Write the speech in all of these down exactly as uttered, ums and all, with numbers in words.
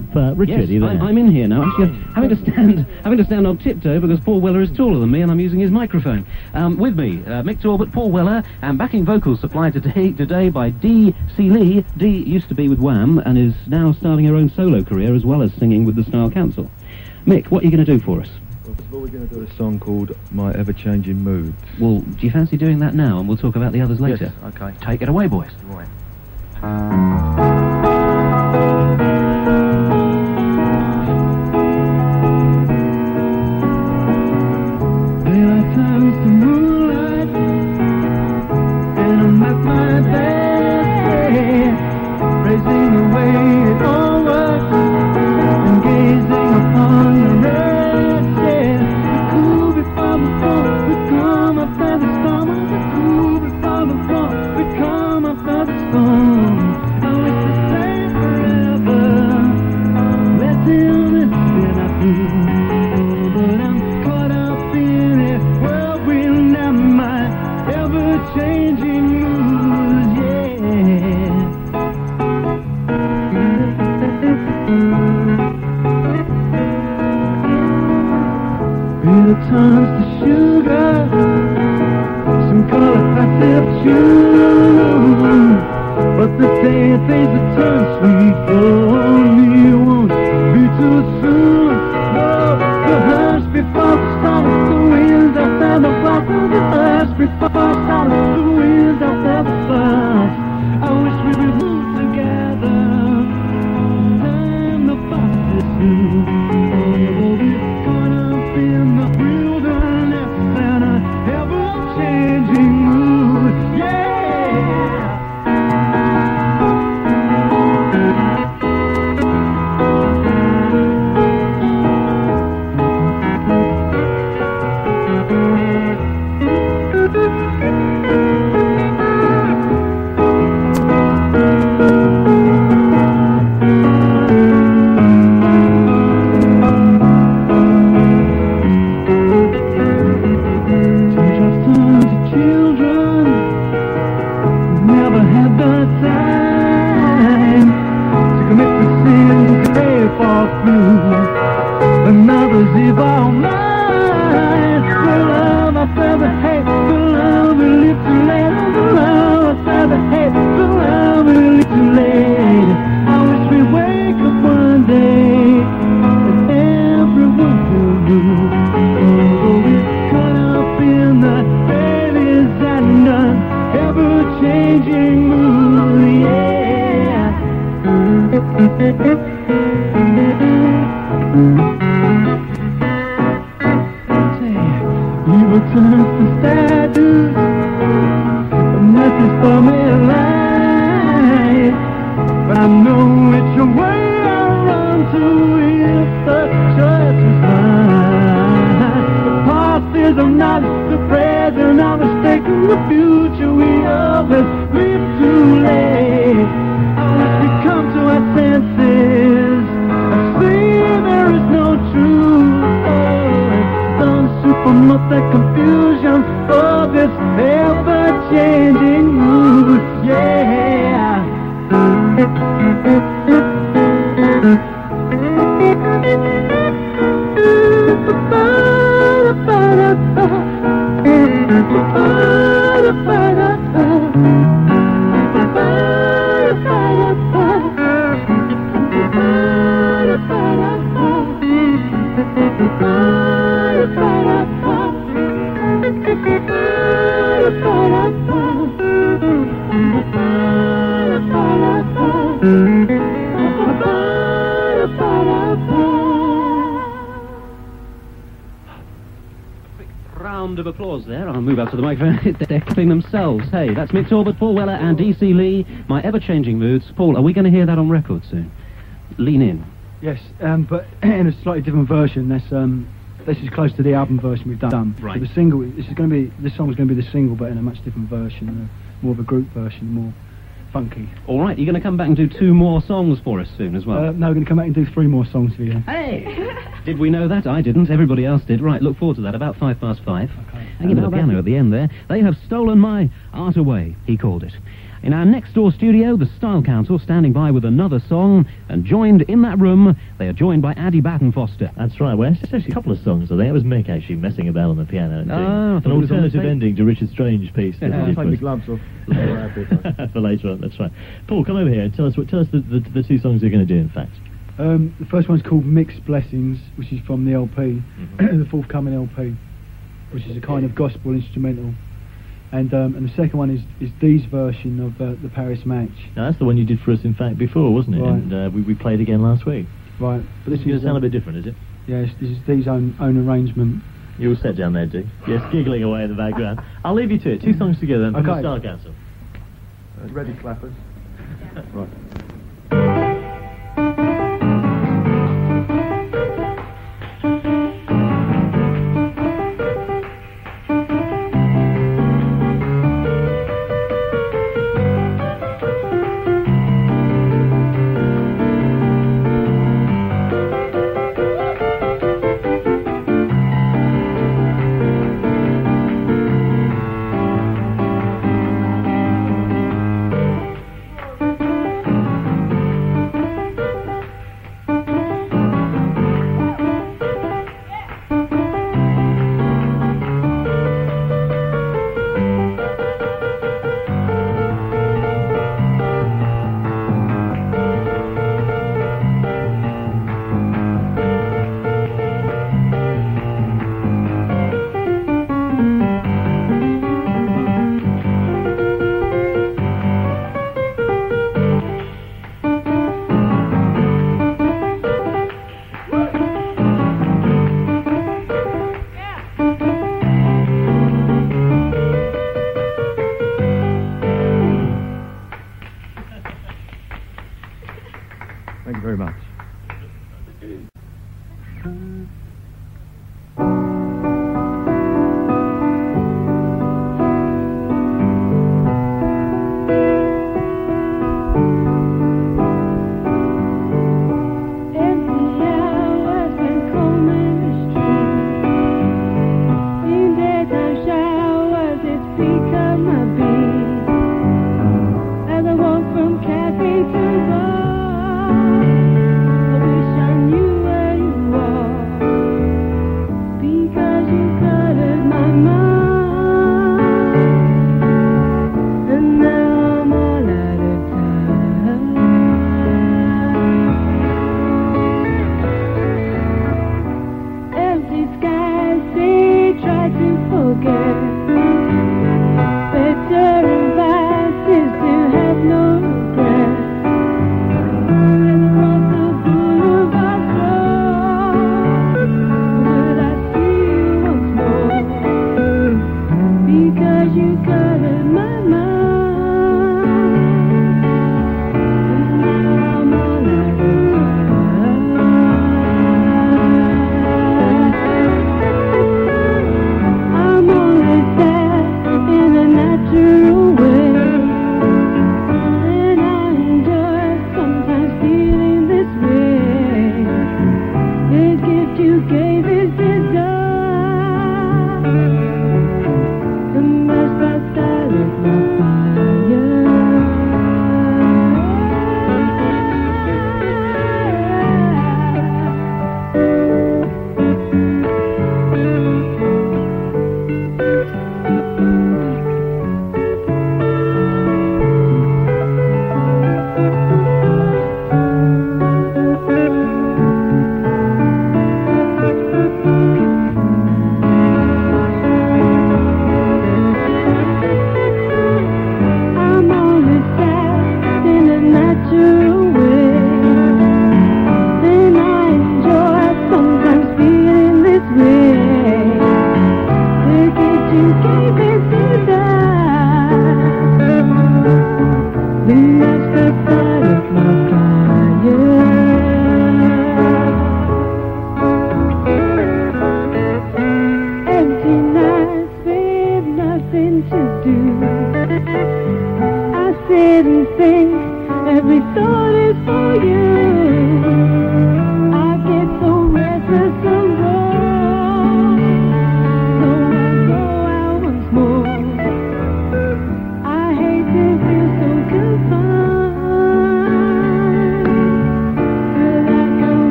up. Uh, Richard, yes, are you there? I'm, I'm in here now. Actually, having to stand, having to stand on tiptoe because Paul Weller is taller than me, and I'm using his microphone. Um, with me, uh, Mick Talbot, Paul Weller, and backing vocals supplied today today by Dee Lee. Dee used to be with Wham and is now starting her own solo career as well as singing with the Style Council. Mick, what are you going to do for us? Well, first of all, we're going to do a song called My Ever-Changing Moods. Well, do you fancy doing that now, and we'll talk about the others later? Yes, okay. Take it away, boys. Right. Daylight turns to moonlight, and I'm at my best, praising the way it all works, and gazing upon the red sail. The cool before the storm, we come after the storm. The cool before the storm, we come after the storm. I wish to stay forever, let till this been I do, but I'm caught up in a whirlwind of my ever-changing moods, yeah. Bitter turns to sugar, some call it passive tune, but the day it fades it turns sweet for me. Won't be too soon. No, the hush before the storm, the winds after the blast, the hush before the storm, the winds after the blast. I wish we would move together. Time the box is through. Oh, we're caught up in the wilderness and a ever-changing mood, yeah. Teardrops turn to children, never had the time to commit the sins they fall through. Another's evil mind. The love after the hate, the love we live too late. The love after the hate, the love we live too late. I wish we'd wake up one day and everyone will do. Oh, we're caught up in the babies and an ever-changing mood, yeah. Evil turns to statues, a message for me alive. But I know it's your way I run to if the church is mine. The past is not the present, I'm mistaken. The future we always leave too late. I wish we come to our senses. I see there is no truth. Don't supermelt the confusion of this ever-changing mood, yeah. Round of applause there. I'll move up to the microphone. They're clapping themselves. Hey, that's Mick Talbot, Paul Weller and Dee Lee. My ever-changing moods. Paul, are we going to hear that on record soon? Lean in. Yes, um, but in a slightly different version. That's um, this is close to the album version we've done. Right. So the single, this is going to be this song is going to be the single, but in a much different version, uh, more of a group version, more funky. All right, you're going to come back and do two more songs for us soon as well. Uh, no, we're going to come back and do three more songs for you. Hey! Did we know that? I didn't. Everybody else did. Right, look forward to that. About five past five. Okay. Hanging on the piano at the end there. They have stolen my art away, he called it. In our next door studio, the Style Council standing by with another song, and joined in that room, they are joined by Addy Battenfoster. That's right. Well, it's actually a couple of songs. I think it was Mick actually messing about on the piano and doing Oh, I thought an it was gonna alternative say- ending to Richard Strange piece. that Yeah, he did take for the us. gloves off. For later on. That's right. Paul, come over here and tell us what. Tell us the, the, the two songs you're going to do. In fact, Um, the first one's called Mixed Blessings, which is from the L P, Mm-hmm. the forthcoming L P, which is a kind of gospel instrumental. And um, and the second one is, is Dee's version of uh, the Paris Match. now that's the one you did for us. In fact, before, wasn't it? Right. And uh, we, we played again last week. Right. But this is going to sound a bit different, is it? Yes, this is Dee's own own arrangement. You all set down there, Dee. Yes, giggling away in the background. I'll leave you to it. Two songs together then from the Okay. Style Council. Uh, ready, clappers? Right. Thank you very much. I wish I knew where you are.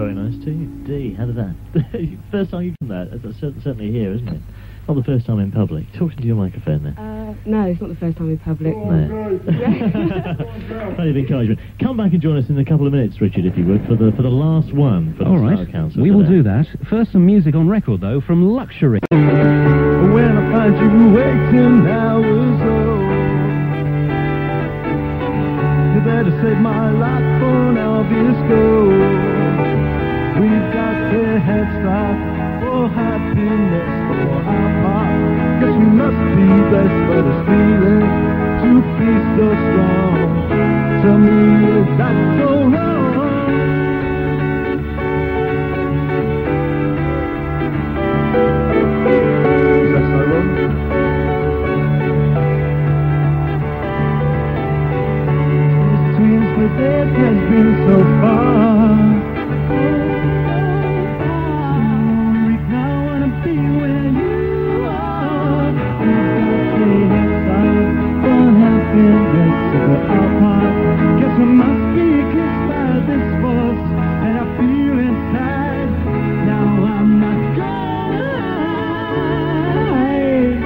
very nice too. D, how did that? First time you've done that? That's cer- certainly here, isn't it? Not the first time in public. Talk into your microphone there. Uh, no, it's not the first time in public. No. Plenty of encouragement. Come back and join us in a couple of minutes, Richard, if you would, for the for the last one for the All right, Style Council. we will today. do that. First, some music on record, though, from Luxury. When I find you waiting hours old, you better save my life for an obvious goal. We've got the Headstart for happiness for our heart. Guess we must be blessed by this feeling to be so strong. Tell me, is that so wrong? Is that so wrong? There's twins, but there has been so far. Guess we must be kissed by this force, and I feel inside. Now I'm not gonna hide.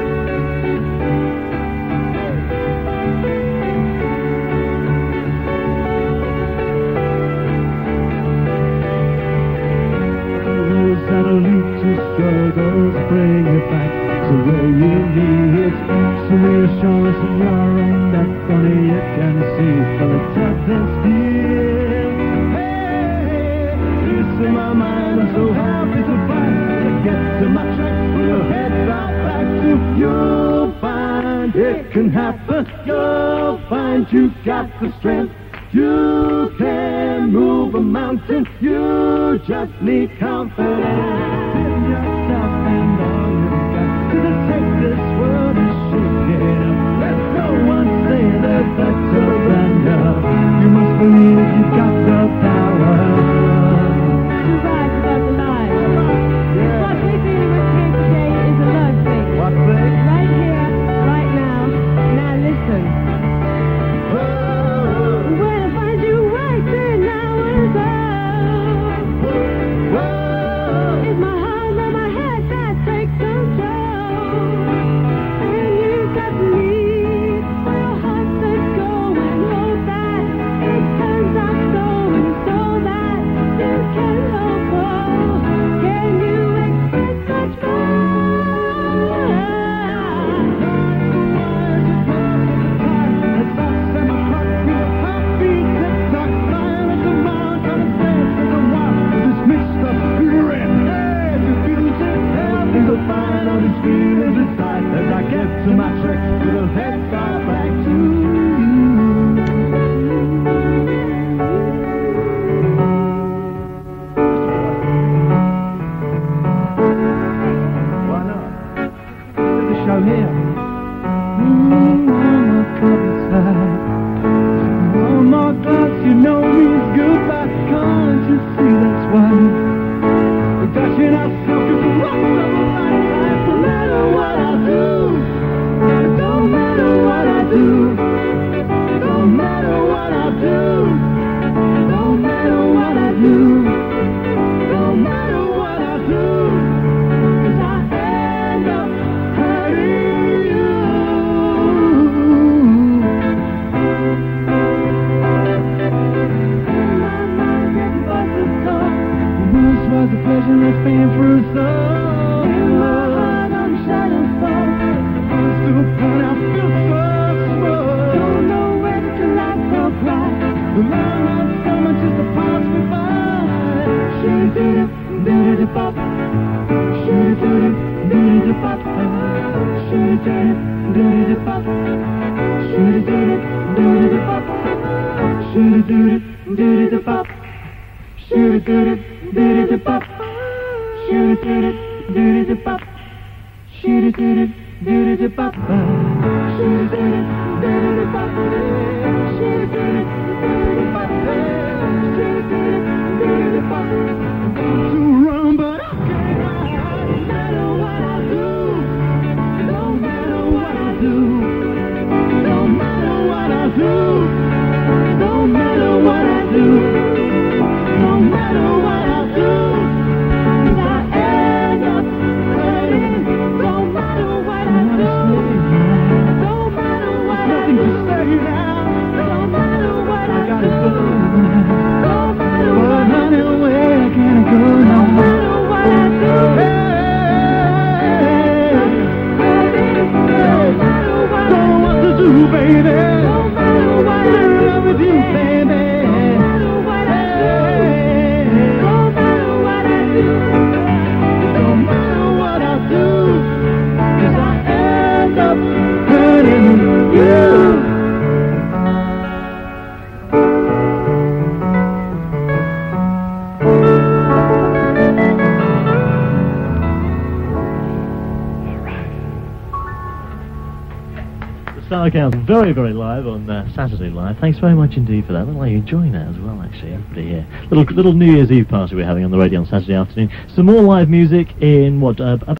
Those that'll lead to struggles, bring it back to where you need it. Some reassurance of your own, that funny you can see for the touch and steel. Hey, it's in my mind, I'm so happy to find to get to my track, put your head right back to you'll find it can happen. You'll find you got the strength. You can move a mountain. You just need confidence in yourself and all you've got to take this world and shake it up. Let no one say they're better than you. You must believe you've got the power. You're right about the lies. Yeah. What we're dealing with here today is a love thing. What thing? Right here, right now. Now listen. Whoa. When I find you waiting hours old, Whoa. it's my heart and my head that takes control. And you got to leave for your heart to go and hold that. It turns out so and so that you can hold. Can you expect much more? As I get to my track, with a head start back to you. Why not? Look at the show here. Mm, on the cover side. Oh my God, you know me's goodbye. Can't you see that's why? We're dashing ourselves to the rocks of a lifetime. No matter what I do, no matter what I do, no matter what I do, no matter what I do, no matter what I do, 'cause I end up hurting you. My mind gets busted so. The most was the pleasure that's paying for us all. In my heart I'm shining so. To the point I feel so small. Don't know whether to laugh or cry. The line of so much is the pass me by. Shoot it up, do it up, up. Shoot it up, do it up, up. Shoot it up, do it up, up. Shoot it up, do it up, up. Shoot it up, do it up, up. Shoot it up, do it up, up. Shoot it up, do it up, up. Shoot it up, do it up, up. Shoot it up, do it up, up. Shoot it up, do it up, up. Shoot it up, do it up, up. I'm going to run, but I can't hide. No matter what I do, no matter what I do, no matter what I do, no matter what I do, no matter what Tower Council, very, very live on uh, Saturday Live. Thanks very much indeed for that. Look like you're enjoying that as well, actually. Everybody here. Little, little New Year's Eve party we're having on the radio on Saturday afternoon. Some more live music in, what, uh,